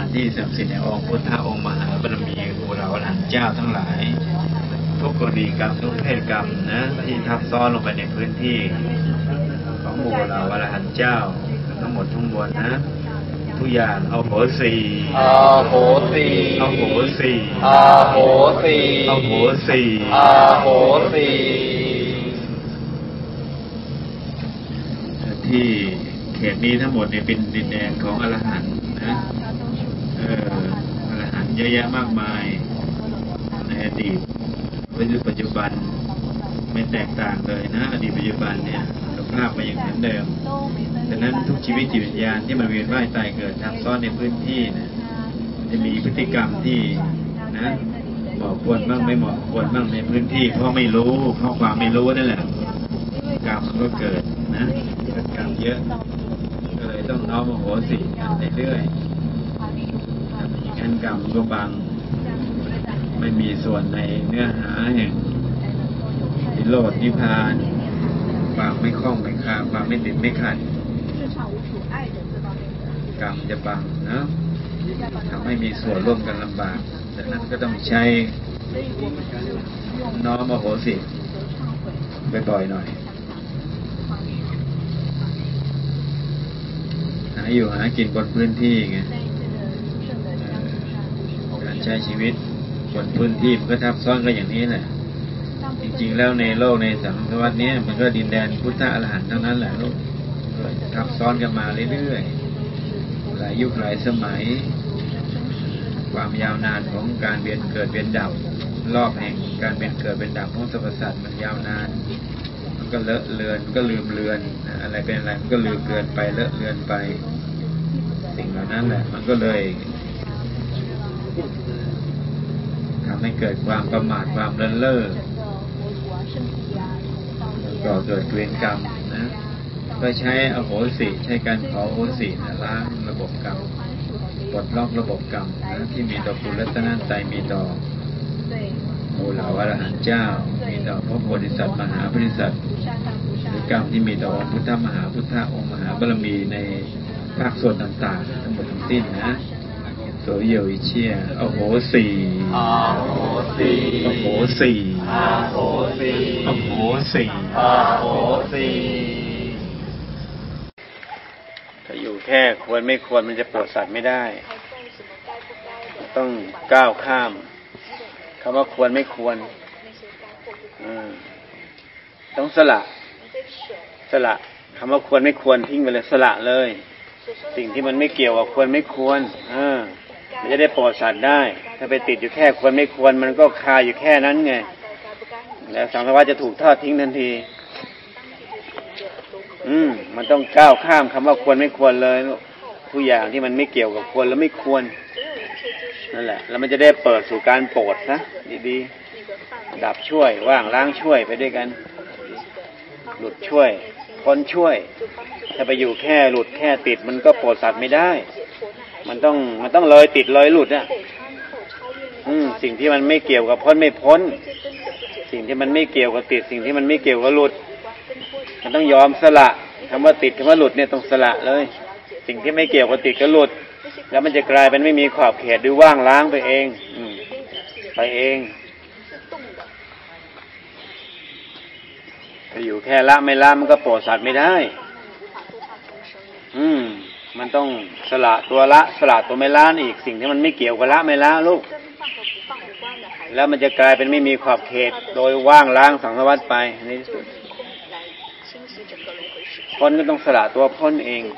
ที่ศักดิ์สิทธิ์ในองค์พุทธองค์มหาบารมีครูเราอรหันต์เจ้าทั้งหลายทุกกรณีกรรมทุกเพศกรรมนะที่ทับซ้อนลงไปในพื้นที่ของหมู่เราอรหันต์เจ้าทั้งหมดทั้งมวลนะทุกอย่างเอาโหสีเอาโหสีเอาโหสีเอาโหสีเอาโหสีเอาโหสีที่เขตนี้ทั้งหมดเนี่ยเป็นดินแดนของอรหันต์นะอรหันต์เยอะแยะมากมายในอดีตปัจจุบันไม่แตกต่างเลยนะอดีตปัจจุบันเนี่ยสภาพมันยังเหมือนเดิมดังนั้นทุกชีวิตจิตวิญญาณที่มันเวียนว่ายตายเกิดทับซ้อนในพื้นที่นะจะมีพฤติกรรมที่นะเหมาะควรบ้างไม่เหมาะควรบ้างในพื้นที่เพราะไม่รู้เพราะความไม่รู้นั่นแหละกรรมก็เกิดนะกรรมเยอะก็เลยต้องน้อมโมโหสิกันเรื่อยๆอย่างนั้นกรรมก็บังไม่มีส่วนในเนื้อหาแห่งนิโรธนิพพานความไม่คล้องไม่คาความไม่ติดไม่ขัดกรรมจะบังนะทำให้มีส่วนร่วมกันลำบากดังนั้นก็ต้องใช้น้อมโมโหสิบ่อยๆหน่อยหาอยู่หากินบนพื้นที่ไงการใช้ชีวิตบนพื้นที่มันก็ทับซ้อนกันอย่างนี้แหละจริงๆแล้วในโลกในสังสารวัฏนี้มันก็ดินแดนพุทธอรหันต์ทั้งนั้นแหละลูกทับซ้อนกันมาเรื่อยๆหลายยุคหลายสมัยความยาวนานของการเวียนเกิดเวียนดับรอบแห่งการเวียนเกิดเวียนดับของสรรพสัตว์มันยาวนานมันก็เลอะเลือนก็ลืมเลือนอะไรเป็นอะไรมันก็ลืมเลือนไปเลอะเลือนไปสิ่งเหล่านั้นแหละมันก็เลยทำให้เกิดความประมาทความเลินเล่อก่อเกิดเวรกรรมนะก็ใช้อโหสิใช้การขออโหสิล้างระบบกรรมปลดล็อกระบบกรรมนะที่มีต่อคุณรัตนตรัยมีต่อหมู่เหล่าอรหันต์เจ้ามีต่อพระโพธิสัตว์มหาโพธิสัตว์หรือกรรมที่มีต่อองค์พุทธมหาพุทธองค์มหาบารมีในภาคส่วนต่างๆทั้งหมดทั้งสิ้นนะโสโยอิเชียอโหสีอโหสีอโหสีอโหสีอโหสีอโหสีถ้าอยู่แค่ควรไม่ควรมันจะโปรดสัตว์ไม่ได้ต้องก้าวข้ามคำว่าควรไม่ควรต้องสละคำว่าควรไม่ควรทิ้งไปเลยสละเลยสิ่งที่มันไม่เกี่ยวกับควรไม่ควรมันจะได้โปรดสัตว์ได้ถ้าไปติดอยู่แค่ควรไม่ควรมันก็คาอยู่แค่นั้นไงแล้วสังสารวัฏจะถูกทอดทิ้งทันทีมันต้องก้าวข้ามคำว่าควรไม่ควรเลยทุกอย่างที่มันไม่เกี่ยวกับควรแล้วไม่ควรนั่นแหละแล้วมันจะได้เปิดสู่การโปรดนะดีๆดับช่วยว่างล้างช่วยไปด้วยกันหลุดช่วยพ้นช่วยถ้าไปอยู่แค่หลุดแค่ติดมันก็โปรดสัตว์ไม่ได้มันต้องเลยติดเลยหลุดสิ่งที่มันไม่เกี่ยวกับพ้นไม่พ้นสิ่งที่มันไม่เกี่ยวกับติดสิ่งที่มันไม่เกี่ยวกับหลุดมันต้องยอมสละคำว่าติดคำว่าหลุดเนี่ยต้องสละเลยสิ่งที่ไม่เกี่ยวกับติดก็หลุดแล้วมันจะกลายเป็นไม่มีขอบเขตหรือว่างล้างไปเองไปเองถ้าอยู่แค่ละไม่ละมันก็โปรดสัตว์ไม่ได้มันต้องสละตัวละสละตัวไม่ละอีกสิ่งที่มันไม่เกี่ยวกับละไม่ละลูกแล้วมันจะกลายเป็นไม่มีขอบเขตโดยว่างล้างสังสารวัฏไปในที่สุดพ้นก็ต้องสละตัวพ้นเอง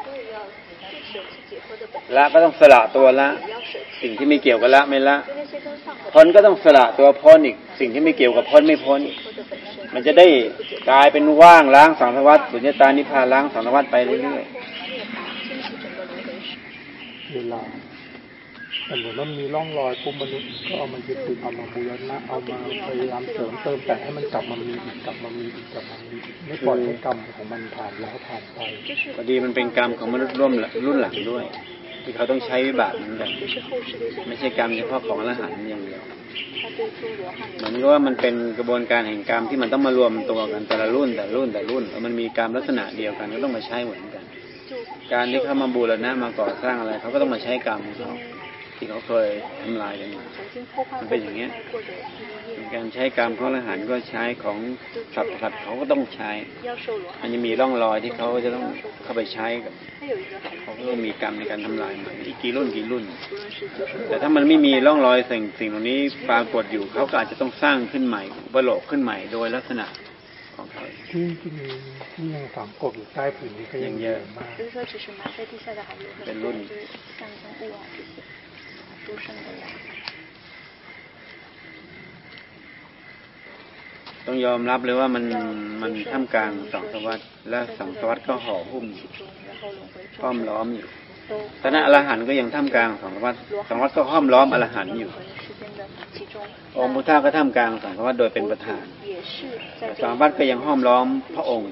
ละก็ต้องสละตัวละสิ่งที่ไม่เกี่ยวกับละไม่ละพ้นก็ต้องสละตัวพ้นอีกสิ่งที่ไม่เกี่ยวกับพ้นไม่พ้นมันจะได้กลายเป็นว่างล้างสังสารวัฏสุญญตานิพพานล้างสังสารวัฏไปเรื่อยๆเวลาแต่เหมือนว่ามีร่องรอยปุ๊บมนุษย์ก็เอามายึดติดเอามาบูรณะเอามาพยายามเสริมเติมแต่งให้มันกลับมามีอีกกลับมามีอีกกลับมามีอีกไม่ปล่อยให้กรรมของมันผ่านแล้วผ่านไปพอดีมันเป็นกรรมของมนุษย์รุ่นหลังด้วยที่เขาต้องใช้วิบากเหมือนกันไม่ใช่กรรมเฉพาะของอรหันต์อย่างเดียวเหมือนกับว่ามันเป็นกระบวนการแห่งกรรมที่มันต้องมารวมตัวกันแต่ละรุ่นแล้วมันมีกรรมลักษณะเดียวกันก็ต้องมาใช้เหมือนกันการที่เขามาบูรณะมาก่อสร้างอะไรเขาก็ต้องมาใช้กรรมของเขาที่เขาเคยทำลายกันมันเป็นอย่างเงี้ยการใช้กรรมของอรหันต์ก็ใช้ของสัตว์เขาก็ต้องใช้มันจะมีร่องรอยที่เขาจะต้องเข้าไปใช้เขาก็มีกรรมในการทำลายมันอีกกี่รุ่นแต่ถ้ามันไม่มีร่องรอยสิ่งเหล่านี้ปรากฏอยู่เขาก็อาจจะต้องสร้างขึ้นใหม่อุปโลกขึ้นใหม่โดยลักษณะของเขาที่ยังฝังกบอยู่ใต้ผืนนี้ก็ยังเยอะมากเป็นรุ่นต้องยอมรับเลยว่ามันท่ามกลางสังสารวัฏและสังสารวัฏก็ห่อหุ้มห้อมล้อมอยู่ตอนนั้นอรหันต์ก็ยังท่ามกลางสังสารวัฏสังสารวัฏก็ห้อมล้อมอรหันต์อยู่องค์พุทธะก็ท่ามกลางสังสารวัฏโดยเป็นประธานสังสารวัฏก็ยังห้อมล้อมพระองค์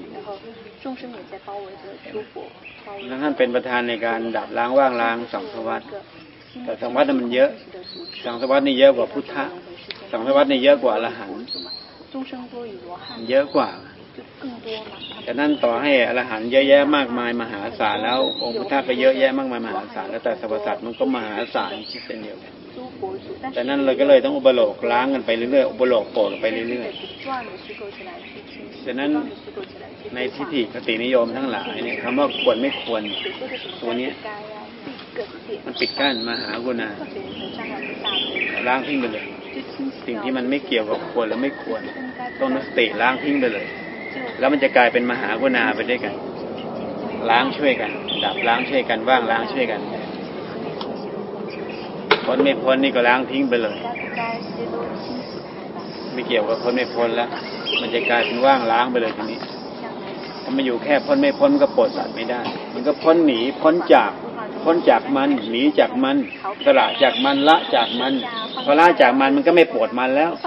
แล้วท่านเป็นประธานในการดับล้างว่างล้างสังสารวัฏแต่สังสารวัฏมันเยอะสังสารวัฏนี่เยอะกว่าพุทธะสังสารวัฏนี่เยอะกว่าอรหันต์เยอะกว่าแต่นั่นต่อให้อรหันต์เยอะแยะมากมายมหาศาลแล้วองค์พุทธะก็เยอะแยะมากมายมหาศาลแล้วแต่สรรพสัตว์มันก็มหาศาลเช่นเดียวกันแต่นั่นเราก็เลยต้องอุปโลกล้างกันไปเรื่อยๆอุปโลกโปรดไปเรื่อยๆแต่นั้นในทิฏฐิคตินิยมทั้งหลายเนี่ยคำว่าควรไม่ควรตัวนี้มันปิดกั้นมหากรุณาล้างทิ้งไปเลยสิ่งที่มันไม่เกี่ยวกับควรและไม่ควรต้องนึกสติล้างทิ้งไปเลยแล้วมันจะกลายเป็นมหากรุณาไปด้วยกันล้างช่วยกันดับล้างช่วยกันว่างล้างช่วยกันพ้นไม่พ้นนี่ก็ล้างทิ้งไปเลยไม่เกี่ยวกับพ้นไม่พ้นแล้วมันจะกลายเป็นว่างล้างไปเลยทีนี้ถ้ามาอยู่แค่พ้นไม่พ้นก็ปลดสัตว์ไม่ได้มันก็พ้นหนีพ้นจากมันหนีจากมันสละจากมันละจากมันพอละจากมันก็ไม่โปรดมันแล้ว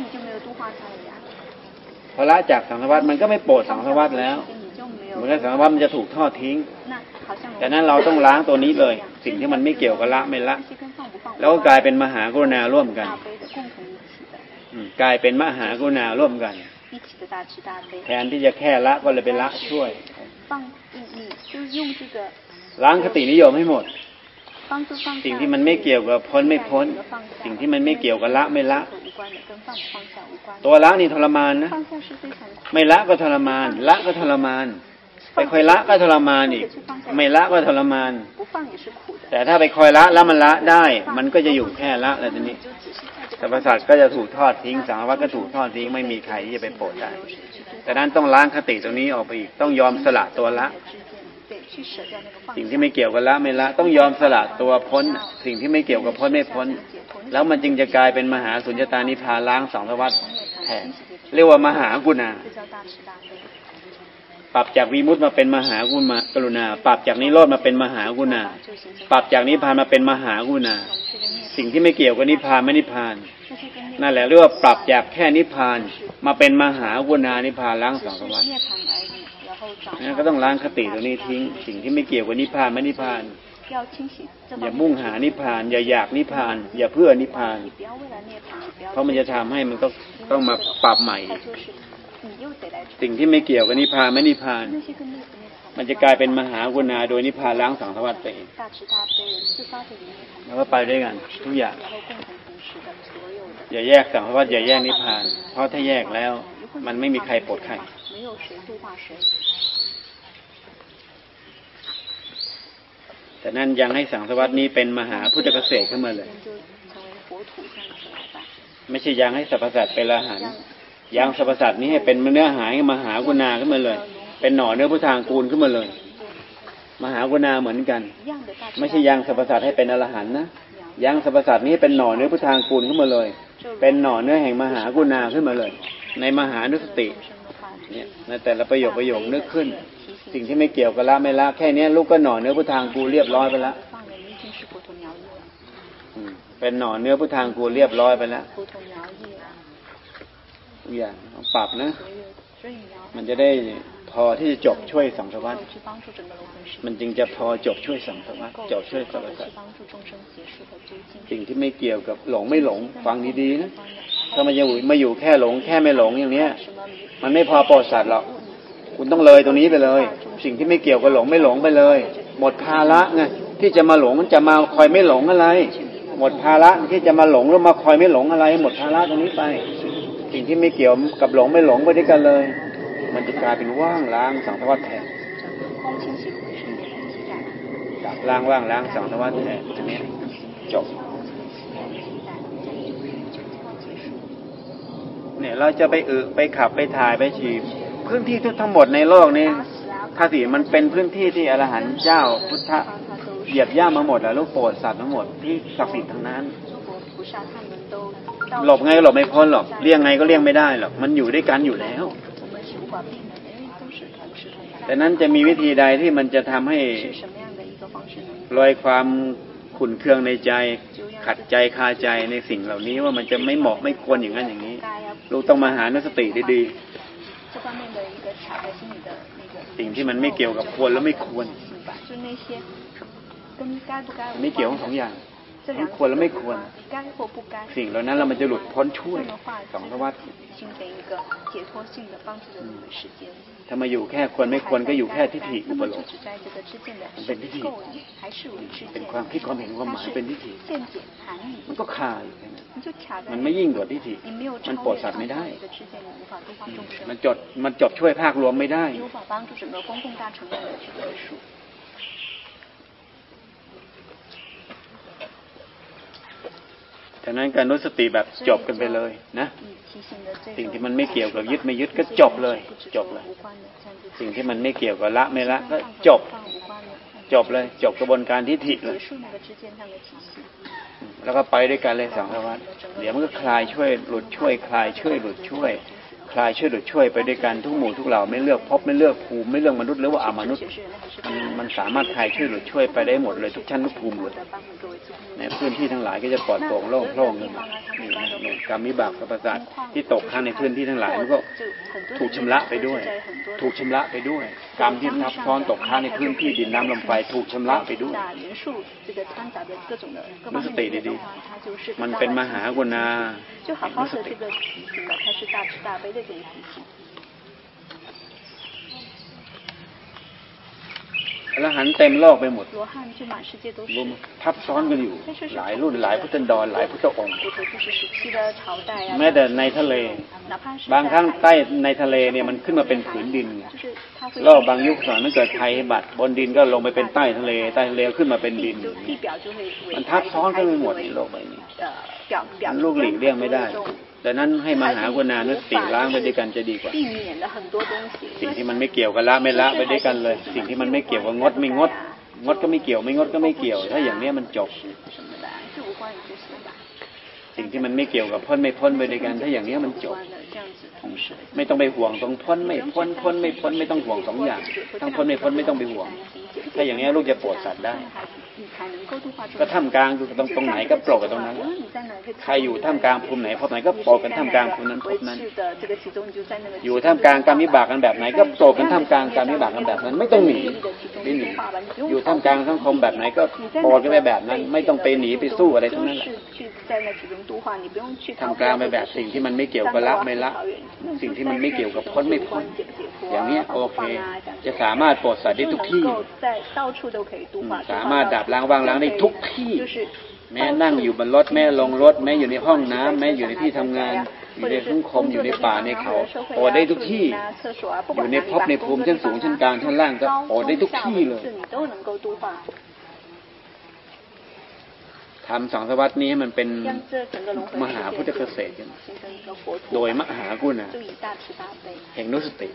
พอละจากสังสารวัฏมันก็ไม่โปรดสังสารวัฏแล้วเหมือนกับสังสารวัฏมันจะถูกทอดทิ้งแต่นั้นเราต้องล้างตัวนี้เลยสิ่งที่มันไม่เกี่ยวกับละไม่ละแล้วก็กลายเป็นมหากรุณาร่วมกันกลายเป็นมหากรุณาร่วมกันแทนที่จะแค่ละก็เลยเป็นละช่วยล้างคตินิยมให้หมดสิ่งที่มันไม่เกี่ยวกับพ้นไม่พ้นสิ่งที่มันไม่เกี่ยวกับละไม่ละตัวละนี่ทรมานนะไม่ละก็ทรมานละก็ทรมานไปคอยละก็ทรมานอีกไม่ละก็ทรมานแต่ถ้าไปคอยละแล้วมันละได้มันก็จะอยู่แค่ละแล้วทีนี้สรรพสัตว์ก็จะถูกทอดทิ้งสังสารวัฏก็ถูกทอดทิ้งไม่มีใครที่จะไปโปรดได้แต่นั้นต้องล้างคติตรงนี้ออกไปอีกต้องยอมสละตัวละสิ่งที่ไม่เกี่ยวกับละไม่ละต้องยอมสละตัวพ้นสิ่งที่ไม่เกี่ยวกับพ้นไม่พ้นแล้วมันจึงจะกลายเป็นมหาสุญญตานิพพานล้างสังสารวัฏแทนเรียกว่ามหากรุณาปรับจากวิมุตติมาเป็นมหากรุณาปรับจากนิโรธมาเป็นมหากรุณาปรับจากนิพพานมาเป็นมหากรุณาสิ่งที่ไม่เกี่ยวกับนิพพานไม่นิพพานนั่นแหละเรียกว่าปรับจากแค่นิพพานมาเป็นมหากรุณานิพพานล้างสังสารวัฏนั่นก็ต้องล้างคติตรงนี้ทิ้งสิ่งที่ไม่เกี่ยวกับนิพพานไม่นิพพานอย่ามุ่งหานิพพานอย่าอยากนิพพานอย่าเพื่อนิพพานเพราะมันจะทำให้มันก็ต้องมาปรับใหม่สิ่งที่ไม่เกี่ยวกับนิพพานไม่นิพพานมันจะกลายเป็นมหากรุณาโดยนิพพานล้างสังสารวัฏไปเองแล้วก็ไปด้วยกันทุกอย่างอย่าแยกสังสารวัฏอย่าแยกนิพพานเพราะถ้าแยกแล้วมันไม่มีใครโปรดใครแต่นั่นยังให้สังสารวัฏนี้เป็นมหาพุทธเกษตรขึ้นมาเลยไม่ใช่ยังให้สรรพสัตว์เป็นอรหันต์ยังสรรพสัตว์นี้ให้เป็นเนื้อหายมหากรุณาขึ้นมาเลยเป็นหน่อเนื้อพุทธางกูลขึ้นมาเลยมหากรุณาเหมือนกันไม่ใช่ยังสรรพสัตว์ให้เป็นอรหันต์นะยังสรรพสัตว์นี้เป็นหน่อเนื้อพุทธางกูลขึ้นมาเลยเป็นหน่อเนื้อแห่งมหากรุณาขึ้นมาเลยในมหานุสติเนี่ยในแต่ละประโยคนึกขึ้นสิ่งที่ไม่เกี่ยวกับละไม่ละแค่นี้ลูกก็หน่อเนื้อพุทธางกูเรียบร้อยไปแล้วเป็นหน่อเนื้อพุทธางกูเรียบร้อยไปแล้วทุกอย่างปรับนะมันจะได้พอที่จะจบช่วยสังสารวัฏมันจึงจะพอจบช่วยสังสารวัฏจบช่วยสรรพสัตว์สิ่งที่ไม่เกี่ยวกับหลงไม่หลงฟังดีๆนะถ้ามันยังมาอยู่แค่หลงแค่ไม่หลงอย่างเนี้ยมันไม่พอโปรดสัตว์หรอกคุณต้องเลยตรงนี้ไปเลยสิ่งที่ไม่เกี่ยวกับหลงไม่หลงไปเลยหมดภาระไงที่จะมาหลงมันจะมาคอยไม่หลงอะไรหหมดภาระที่จะมาหลงหรือมาคอยไม่หลงอะไรหมดภาระตรงนี้ไปสิ่งที่ไม่เกี่ยวกับหลงไม่หลงไปด้วยกันเลยมันจะกลายเป็นว่างล้างสังสารวัฏแทนจากล้างว่างล้างสังสารวัฏแทนอันนี้จบเนี่ยเราจะไปไปขับไปถ่ายไปฉีดพื้นที่ทั้งหมดในโลกนี้ถ้าสิมันเป็นพื้นที่ที่อรหันต์เจ้าพุทธะเหยียบย่ำมาหมดแล้วลูกโปรดสัตว์ทั้งหมดที่ศักดิ์สิทธิ์ทั้งนั้นหลบไงหลบไม่พ้นหรอกเลี่ยงไงก็เลี่ยงไม่ได้หรอกมันอยู่ด้วยกันอยู่แล้วแต่นั้นจะมีวิธีใดที่มันจะทำให้ลอยความขุ่นเคืองในใจขัดใจคาใจในสิ่งเหล่านี้ว่ามันจะไม่เหมาะไม่ควรอย่างนั้นอย่างนี้ลูกต้องมาหาสติดีๆสิ่งที่มันไม่เกี่ยวกับควรและไม่ควรไม่เกี่ยวทั้งสองอย่างควรและไม่ควรสิ่งเหล่านั้นเรามันจะหลุดพ้นช่วยสังสารวัฏถ้ามาอยู่แค่ควรไม่ควรก็อยู่แค่ทิฏฐิอุปโลกมันเป็นทิฏฐิเป็นความคิดความเห็นความหมายเป็นทิฏฐิมันก็คาอยู่มันไม่ยิ่งกว่าทิฏฐิมันโปรดสัตว์ไม่ได้มันจบช่วยภาครวมไม่ได้ฉะนั้นการรู้สติแบบจบกันไปเลยนะสิ่งที่มันไม่เกี่ยวกับยึดไม่ยึดก็จบเลยสิ่งที่มันไม่เกี่ยวกับละไม่ละก็จบเลยจบกระบวนการทิฏฐิเลยแล้วก็ไปด้วยกันเลยสังสารวัฏเดี๋ยวมันก็คลายช่วยหลุดช่วยคลายช่วยหลุดช่วยคลายช่วยหลุดช่วยไปด้วยกันทุกหมู่ทุกเหล่าไม่เลือกภพไม่เลือกภูมิไม่เลือกมนุษย์หรือว่าอมนุษย์มันสามารถคลายช่วยหลุดช่วยไปได้หมดเลยทุกชั้นทุกภูมิเลยในพื้นที่ทั้งหลายก็จะปลอดโปร่งโล่งโปร่งเลยกรรมวิบากประสาทที่ตกค้างในพื้นที่ทั้งหลายมันก็ถูกชำระไปด้วยกรรมที่ทับซ้อนตกค้างในพื้นที่ดินน้ำลมไฟถูกชำระไปด้วยมีสติดีๆมันเป็นมหากรุณามีสติอรหันต์เต็มโลกไปหมดรวมทับซ้อนกันอยู่หลายรุ่นหลายพุทธันดรหลายพุทธองค์แม้แต่ในทะเลบางครั้งใต้ในทะเลเนี่ยมันขึ้นมาเป็นผืนดินโลกบางยุคสอนมันเกิดภัยพิบัติบนดินก็ลงไปเป็นใต้ทะเลขึ้นมาเป็นดินมันทับซ้อนกันไปหมดในโลกใบนี้ลูกหลีกเลี่ยงไม่ได้ดังนั้นให้มหากรุณานุสติล้างไปด้วยกันจะดีกว่าสิ่งที่มันไม่เกี่ยวกับละไม่ละไปด้วยกันเลยสิ่งที่มันไม่เกี่ยวกับงดไม่งดก็ไม่เกี่ยวไม่งดก็ไม่เกี่ยวถ้าอย่างนี้มันจบสิ่งที่มันไม่เกี่ยวกับพ้นไม่พ้นไปด้วยกันถ้าอย่างนี้มันจบไม่ต้องไปห่วงตรงพ้นไม่พ้นพ้นไม่พ้นไม่ต้องห่วงสองอย่างทั้งพ้นไม่พ้นไม่ต้องไปห่วงถ้าอย่างนี้ลูกจะโปรดสัตว์ได้ก็ท่ามกลางอยู่ตรงไหนก็โปรดกันตรงนั้นใครอยู่ท่ามกลางภูมิไหนพบไหนก็โปรดกันท่ามกลางภูมินั้นพบนั้นอยู่ท่ามกลางกรรมวิบากกันแบบไหนก็โปรดกันท่ามกลางกรรมวิบากกันแบบนั้นไม่ต้องหนีไม่หนีอยู่ท่ามกลางสังคมแบบไหนก็โปรดกันไปแบบนั้นไม่ต้องไปหนีไปสู้อะไรทั้งนั้นแหละท่ามกลางไปแบบสิ่งที่มันไม่เกี่ยวกับละไม่ละสิ่งที่มันไม่เกี่ยวกับพ้นไม่พ้นอย่างนี้โอเคจะสามารถโปรดสัตว์ได้ทุกที่สามารถดับล้างวางล้างได้ทุกที่แม้นั่งอยู่บนรถแม้ลงรถแม้อยู่ในห้องน้ำแม้อยู่ในที่ทำงานอยู่ในสังคมอยู่ในป่าในเขาโอได้ทุกที่อยู่ในภพในภูมิชั้นสูงชั้นกลางชั้นล่างก็โอได้ทุกที่เลยทำสังสารวัฏนี้ให้มันเป็นมหาพุทธเกษตรโดยมหากรุณาแห่งนุสติ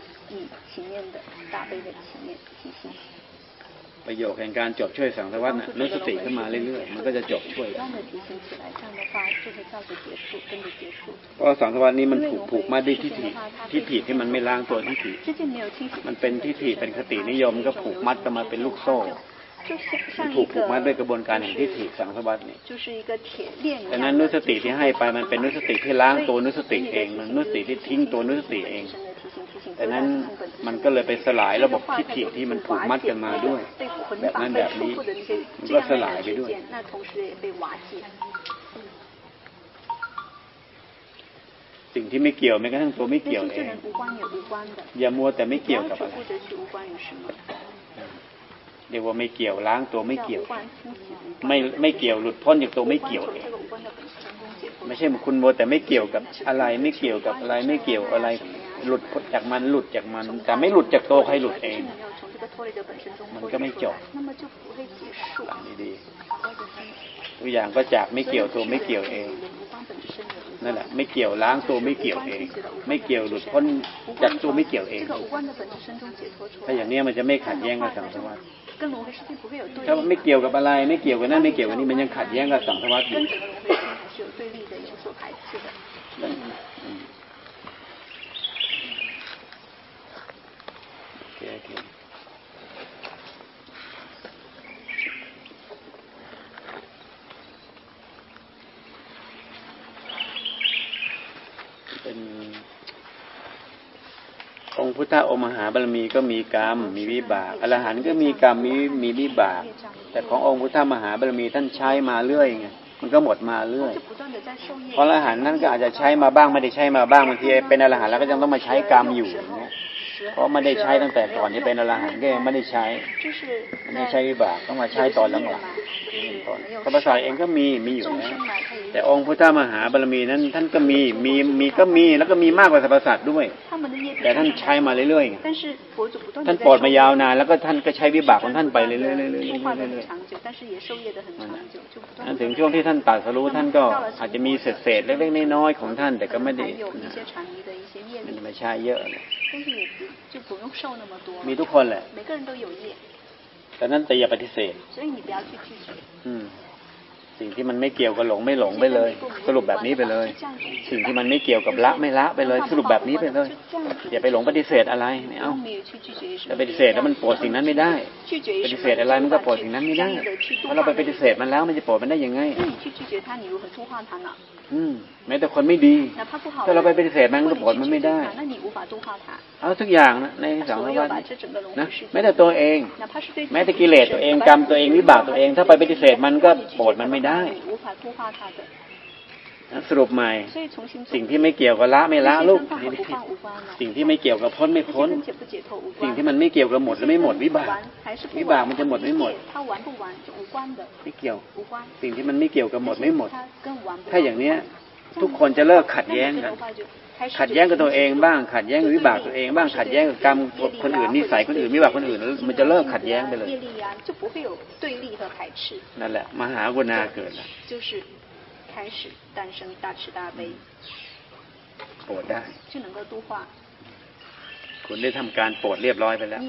ประโยชน์แห่งการจบช่วยสังสารวัฏนุสติขึ้นมาเรื่อยๆมันก็จะจบช่วยเพราะสังสารวัฏนี้มันผูกมาด้วยทิฏฐิที่มันไม่ล้างตัวทิฏฐิมันเป็นทิฏฐิเป็นคตินิยมก็ผูกมัดกันมาเป็นลูกโซ่ถูกมัดด้วยกระบวนการแห่งทิฏฐิสังสารวัฏนี่ดังนั้นนุสติที่ให้ไปมันเป็นนุสติที่ล้างตัวนุสติเองมันนุสติที่ทิ้งตัวนุสติเองดังนั้นมันก็เลยไปสลายระบบทิฏฐิที่มันผูกมัดกันมาด้วยแบบนั้นแบบนี้มันก็สลายไปด้วยสิ่งที่ไม่เกี่ยวแม้กระทั่งตัวไม่เกี่ยวเองอย่ามัวแต่ไม่เกี่ยวกับอะไรเรียกว่าไม่เกี่ยวล้างตัวไม่เกี่ยวไม่เกี่ยวหลุดพ้นจากตัวไม่เกี่ยวเองไม่ใช่คุณโมแต่ไม่เกี่ยวกับอะไรไม่เกี่ยวกับอะไรไม่เกี่ยวอะไรหลุดพ้นจากมันหลุดจากมันแต่ไม่หลุดจากตัวใครหลุดเองมันก็ไม่จบหลังดีๆตัวอย่างก็จากไม่เกี่ยวตัวไม่เกี่ยวเองนั่นแหละไม่เกี่ยวล้างตัวไม่เกี่ยวเองไม่เกี่ยวหลุดพ้นจากตัวไม่เกี่ยวเองถ้าอย่างนี้มันจะไม่ขัดแย้งกับสังสารวัฏถ้าไม่เกี่ยวกับอะไรไม่เกี่ยวกับนั่นไม่เกี่ยวกับนี่มันยังขัดแย้งกับสังสารวัฏอยู่โอเคเป็นองค์พุทธองค์มหาบารมีก็มีกรรมมีวิบากอรหันต์ก็มีกรรมมีวิบากแต่ขององค์พุทธมหาบารมีท่านใช้มาเรื่อยไงมันก็หมดมาเรื่อยเพราะอรหันต์นั้นก็อาจจะใช้มาบ้างไม่ได้ใช้มาบ้างบางทีเป็นอรหันต์แล้วก็ยังต้องมาใช้กรรมอยู่เนี่ยเพราะไม่ได้ใช้ตั้งแต่ก่อนที่เป็นอรหันต์ก็ยังไม่ได้ใช้วิบากต้องมาใช้ตอนหลังๆสรรพสัตว์เองก็มีอยู่นะแต่องค์พุทธมหาบารมีนั้นท่านก็มีแล้วก็มีมากกว่าสรรพสัตว์ด้วยแต่ท่านใช้มาเรื่อยๆท่านโปรดมายาวนานแล้วก็ท่านก็ใช้วิบากของท่านไปเรื่อยๆนั่นถึงช่วงที่ท่านตรัสรู้ท่านก็อาจจะมีเศษเล็กๆน้อยๆของท่านแต่ก็ไม่ได้ไม่ใช่เยอะมีทุกคนแหละแต่นั้นแต่อย่าปฏิเสธสิ่งที่มันไม่เกี่ยวกับหลงไม่หลงไปเลยสรุปแบบนี้ไปเลยสิ่งที่มันไม่เกี่ยวกับละไม่ละไปเลยสรุปแบบนี้ไปเลยอย่าไปหลงปฏิเสธอะไรไม่เอาถ้าปฏิเสธแล้วมันโปรดสิ่งนั้นไม่ได้ปฏิเสธอะไรมันก็โปรดสิ่งนั้นไม่ได้เพราะเราไปปฏิเสธมันแล้วมันจะโปรดมันได้ยังไงแม้แต่คนไม่ดีถ้าเราไปปฏิเสธมันก็โปรดมันไม่ได้เอาทุกอย่างนะในสังสารวัฏนะแม้แต่ตัวเองแม้แต่กิเลสตัวเองกรรมตัวเองวิบากตัวเองถ้าไปปฏิเสธมันก็โปรดมันไม่ได้สรุปใหม่สิ่งที่ไม่เกี่ยวกับละไม่ละลูกสิ่งที่ไม่เกี่ยวกับพ้นไม่พ้นสิ่งที่มันไม่เกี่ยวกับหมดและไม่หมดวิบากมันจะหมดไม่หมดไม่เกี่ยวสิ่งที่มันไม่เกี่ยวกับหมดไม่หมดถ้าอย่างเนี้ยทุกคนจะเลิกขัดแย้งกันขัดแย้งกับตัวเองบ้างขัดแย้งกับวิบากตัวเองบ้างขัดแย้งกับกรรมคนอื่นนิสัยคนอื่นวิบากคนอื่นมันจะเลิกขัดแย้งไปเลยนั่นแหละมหากรุณาเกิดโปรดได้คุณได้ทำการโปรดเรียบร้อยไปแล้ว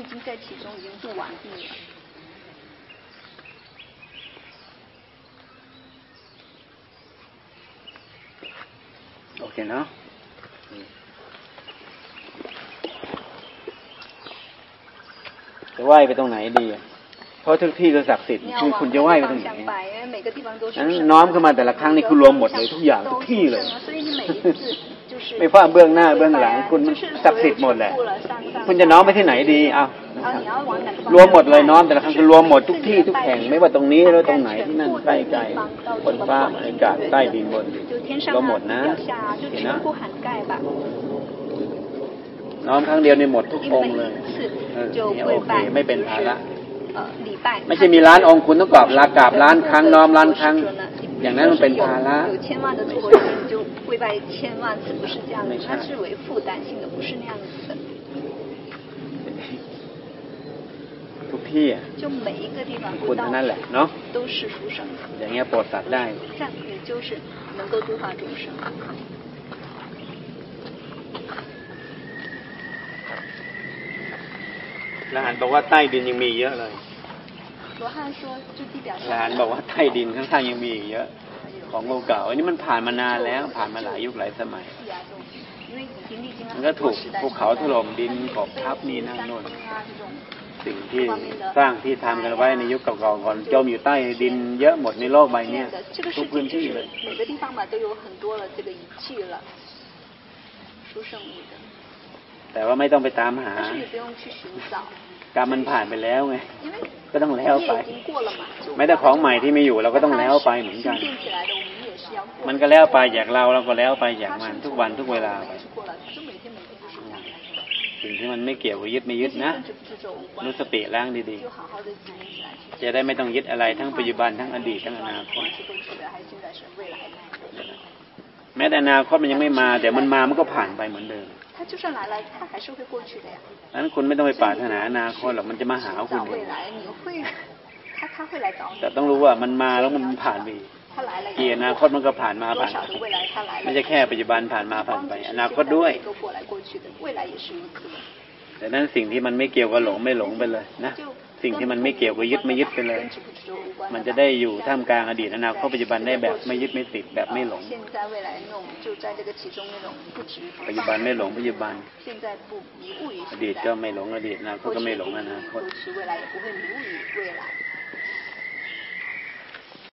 โอเคเนาะจะไหว้ไปตรงไหนดีเพราะทุกที่ก็ศักดิ์สิทธิ์คือคุณจะไหว้ไปตรงไหนนั้นน้อมขึ้นมาแต่ละครั้งนี่คือรวมหมดเลยทุกอย่างทุกที่เลยไม่ว่าเบื้องหน้าเบื้องหลังคุณศักดิ์สิทธิ์หมดแหละคุณจะน้อมไปที่ไหนดีเอารวมหมดเลยน้อมแต่ละครั้งคือรวมหมดทุกที่ทุกแห่งไม่ว่าตรงนี้หรือตรงไหนที่นั่นใกล้ๆบนฟ้าอากาศใต้ดินบนรวมหมดนะเห็นนะน้อมครั้งเดียวในหมดทุกองค์เลยเนี่ยโอเคไม่เป็นภาระไม่ใช่มีล้านองค์คุณต้องกราบล้านครั้งน้อมล้านครั้งอย่างนั้นมันเป็นภาระไม่ใช่ทุกที่คุณเท่านั้นแหละเนาะอย่างเงี้ยโปรดสัตว์ได้แล้วหันบอกว่าใต้ดินยังมีเยอะเลยแล้วหันบอกว่าใต้ดินข้างๆยังมีอีกเยอะของเก่าๆอันนี้มันผ่านมานานแล้วผ่านมาหลายยุคหลายสมัยมันก็ถูกภูเขาถล่มดินกบทับนี่นั่นโน่นสิ่งที่สร้างที่ทำกันไว้ในยุคเก่าๆก่อนจมอยู่ใต้ดินเยอะหมดในโลกใบนี้ทุกพื้นที่เลยแต่ว่าไม่ต้องไปตามหากรรมมันผ่านไปแล้วไงก็ต้องแล้วไปไม่แต่ของใหม่ที่ไม่อยู่เราก็ต้องแล้วไปเหมือนกันมันก็แล้วไปจากเราก็แล้วไปจากมันทุกวันทุกเวลาไปสิ่งที่มันไม่เกี่ยวกับยึดไม่ยึดนะรู้สติล้างดีๆจะได้ไม่ต้องยึดอะไรทั้งปัจจุบันทั้งอดีตทั้งอนาคตแม้แต่อนาคตมันยังไม่มาแต่มันมามันก็ผ่านไปเหมือนเดิมนั้นคุณไม่ต้องไปปรารถนาอนาคตหรอกมันจะมาหาคุณเองแต่ต้องรู้ว่ามันมาแล้วมันผ่านไปกี่อนาคตมันก็ผ่านมาผ่านไปไม่ใช่แค่ปัจจุบันผ่านมาผ่านไปอนาคตด้วยแต่นั้นสิ่งที่มันไม่เกี่ยวกับหลงไม่หลงไปเลยนะสิ่งที่มันไม่เกี่ยวกับยึดไม่ยึดไปเลยมันจะได้อยู่ท่ามกลางอดีตอนาคตปัจจุบันได้แบบไม่ยึดไม่ติดแบบไม่หลงปัจจุบันไม่หลงปัจจุบันอดีตก็ไม่หลงอดีตอนาคตก็ไม่หลงอนาคต